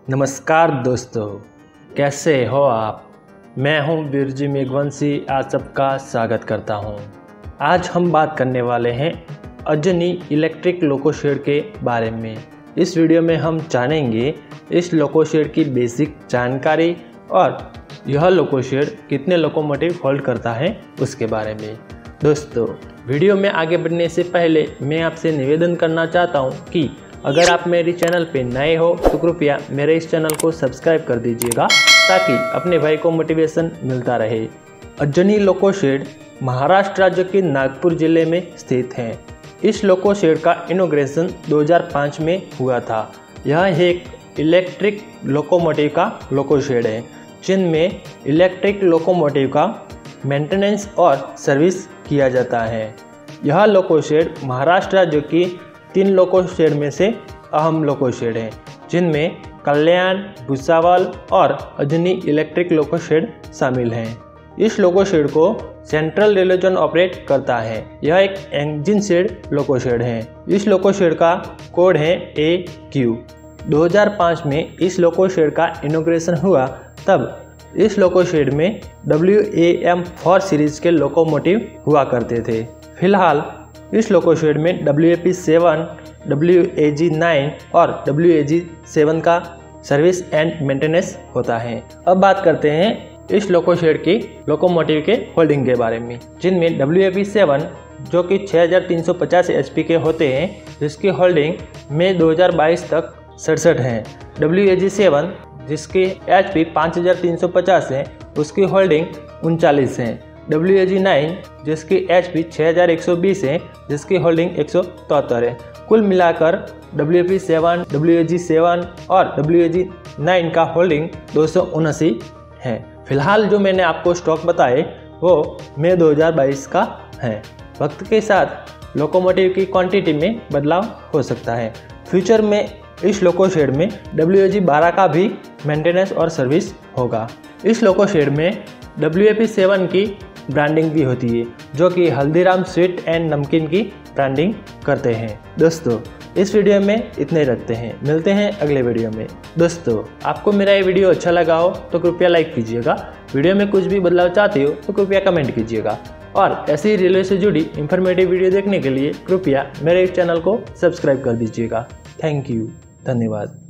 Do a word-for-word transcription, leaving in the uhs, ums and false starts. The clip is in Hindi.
नमस्कार दोस्तों, कैसे हो आप। मैं हूं बिरजी मेघवंशी, आप सबका स्वागत करता हूं। आज हम बात करने वाले हैं अजनी इलेक्ट्रिक लोको शेड के बारे में। इस वीडियो में हम जानेंगे इस लोको शेड की बेसिक जानकारी और यह लोको शेड कितने लोकोमोटिव होल्ड करता है उसके बारे में। दोस्तों, वीडियो में आगे बढ़ने से पहले मैं आपसे निवेदन करना चाहता हूं कि अगर आप मेरे चैनल पे नए हो तो कृपया मेरे इस चैनल को सब्सक्राइब कर दीजिएगा ताकि अपने भाई को मोटिवेशन मिलता रहे। अजनी लोको शेड महाराष्ट्र राज्य के नागपुर जिले में स्थित है। इस लोको शेड का इनॉग्रेशन दो हज़ार पाँच में हुआ था। यह एक इलेक्ट्रिक लोकोमोटिव का लोको शेड है जिनमें इलेक्ट्रिक लोकोमोटिव का मेंटेनेंस और सर्विस किया जाता है। यह लोको शेड महाराष्ट्र राज्य की तीन लोको शेड में से अहम लोको शेड हैं, जिनमें कल्याण, भुसावल और अजनी इलेक्ट्रिक लोको शेड शामिल हैं। इस लोको शेड को सेंट्रल रेलवे जोन ऑपरेट करता है। यह एक इंजन शेड लोको शेड है। इस लोको शेड का कोड है ए क्यू। दो हज़ार पाँच में इस लोको शेड का इनॉग्रेशन हुआ, तब इस लोको शेड में W A M four series के लोकोमोटिव हुआ करते थे। फिलहाल इस लोको शेड में W A P seven, W A G nine और डब्ल्यू ए जी सेवन का सर्विस एंड मेंटेनेंस होता है। अब बात करते हैं इस लोको शेड की लोकोमोटिव के होल्डिंग के बारे में, जिनमें डब्ल्यू ए पी सेवन जो कि छः हज़ार तीन सौ पचास एच पी के होते हैं, जिसकी होल्डिंग मई दो हज़ार बाईस तक सड़सठ है। डब्ल्यू ए जी सेवन जिसकी एच पी पाँच हज़ार तीन सौ पचास है, उसकी होल्डिंग उनचालीस है। डब्ल्यू ए जी नाइन जिसकी एच पी छः हज़ार एक सौ बीस है, जिसकी होल्डिंग एक सौ तिहत्तर है। कुल मिलाकर W A P seven, W A G seven और डब्ल्यू ए जी नाइन का होल्डिंग दो सौ उनासी है। फिलहाल जो मैंने आपको स्टॉक बताए वो मई दो हज़ार बाईस का है। वक्त के साथ लोकोमोटिव की क्वांटिटी में बदलाव हो सकता है। फ्यूचर में इस लोको शेड में डब्ल्यू ए जी बारह का भी मेंटेनेंस और सर्विस होगा। इस लोको शेड में डब्ल्यू ए पी सेवन की ब्रांडिंग भी होती है, जो कि हल्दीराम स्वीट एंड नमकीन की ब्रांडिंग करते हैं। दोस्तों, इस वीडियो में इतने रखते हैं, मिलते हैं अगले वीडियो में। दोस्तों, आपको मेरा ये वीडियो अच्छा लगा हो तो कृपया लाइक कीजिएगा। वीडियो में कुछ भी बदलाव चाहते हो तो कृपया कमेंट कीजिएगा और ऐसी ही रेलवे से जुड़ी इंफॉर्मेटिव वीडियो देखने के लिए कृपया मेरे इस चैनल को सब्सक्राइब कर दीजिएगा। थैंक यू, धन्यवाद।